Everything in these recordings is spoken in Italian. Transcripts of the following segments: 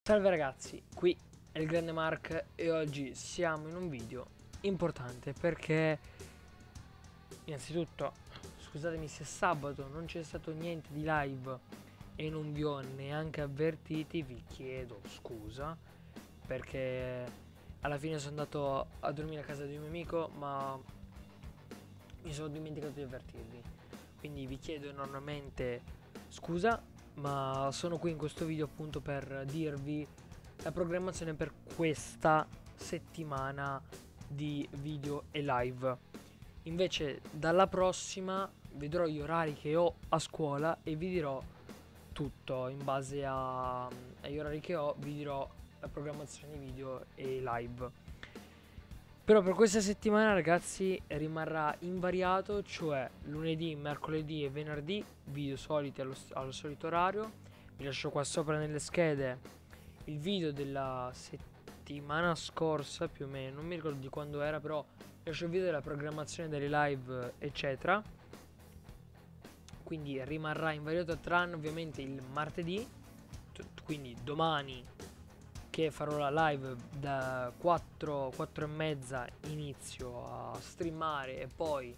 Salve ragazzi, qui è il grande Mark e oggi siamo in un video importante perché innanzitutto scusatemi se sabato non c'è stato niente di live e non vi ho neanche avvertiti, vi chiedo scusa perché alla fine sono andato a dormire a casa di un mio amico ma mi sono dimenticato di avvertirvi, quindi vi chiedo enormemente scusa, ma sono qui in questo video appunto per dirvi la programmazione per questa settimana di video e live. Invece dalla prossima vedrò gli orari che ho a scuola e vi dirò tutto in base agli orari che ho, vi dirò la programmazione di video e live. Però per questa settimana ragazzi rimarrà invariato, cioè lunedì, mercoledì e venerdì video soliti allo solito orario. Vi lascio qua sopra nelle schede il video della settimana scorsa più o meno, non mi ricordo di quando era, però lascio il video della programmazione delle live eccetera. Quindi rimarrà invariato tranne ovviamente il martedì, quindi domani, che farò la live da 4 e mezza, inizio a streamare e poi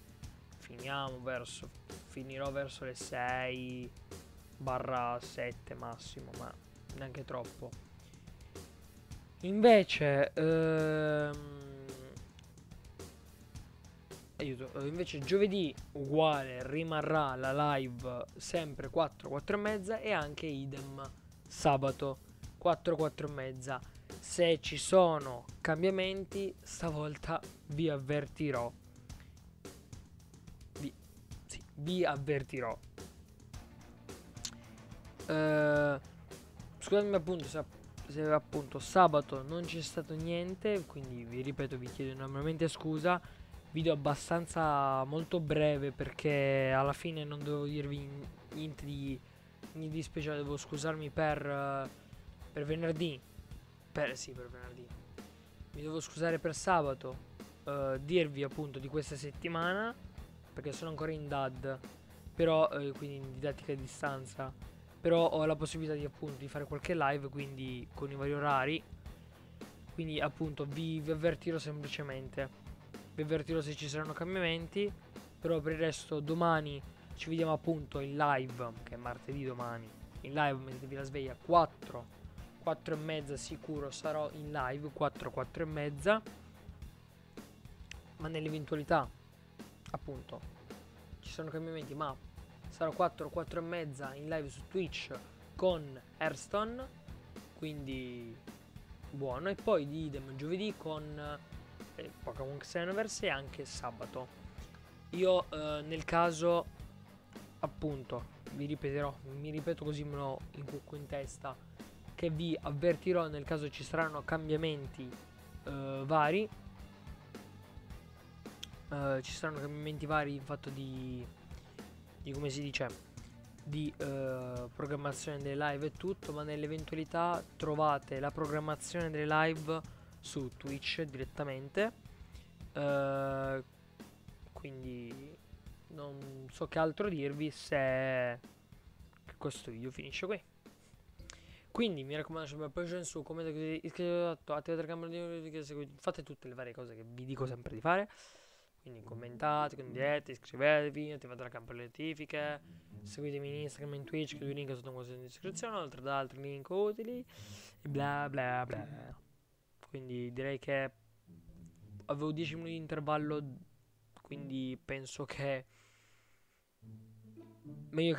finirò verso le 6/7 massimo, ma neanche troppo. Invece invece giovedì uguale, rimarrà la live sempre 4 e mezza e anche idem sabato 4 e mezza. Se ci sono cambiamenti stavolta vi avvertirò. Vi avvertirò. Scusatemi appunto se appunto sabato non c'è stato niente, quindi vi ripeto, vi chiedo enormemente scusa. Video abbastanza molto breve perché alla fine non dovevo dirvi niente di speciale, devo scusarmi per venerdì. Per venerdì. Mi devo scusare per sabato, dirvi appunto di questa settimana perché sono ancora in DAD, però quindi in didattica a distanza. Però ho la possibilità di appunto di fare qualche live, quindi con i vari orari. Quindi appunto vi avvertirò semplicemente. Vi avvertirò se ci saranno cambiamenti. Però per il resto domani ci vediamo appunto in live, che è martedì domani. In live mettetevi la sveglia 4 e mezza sicuro sarò in live, 4 e mezza. Ma nell'eventualità appunto ci sono cambiamenti, ma sarò 4 e mezza in live su Twitch con Hearthstone, quindi buono. E poi di idem giovedì con Pokémon Xenoverse e anche sabato. Io nel caso appunto vi ripeto così me lo incucco in testa, che vi avvertirò nel caso ci saranno cambiamenti vari. Ci saranno cambiamenti vari in fatto di come si dice, di programmazione delle live e tutto, ma nell'eventualità trovate la programmazione delle live su Twitch direttamente. Quindi non so che altro dirvi se questo video finisce qui. Quindi mi raccomando, sempre poi su, commentate, iscrivetevi, attivate la camera di seguite, fate tutte le varie cose che vi dico sempre di fare. Quindi commentate, condividete, iscrivetevi, attivate la campanella delle notifiche, seguitemi in Instagram e in Twitch, che i link sotto in descrizione, oltre ad altri link utili e bla bla bla. Quindi direi che avevo 10 minuti di intervallo, quindi penso che meglio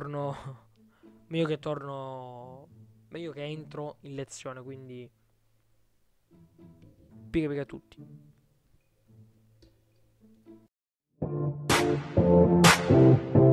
che entro in lezione, quindi piega a tutti.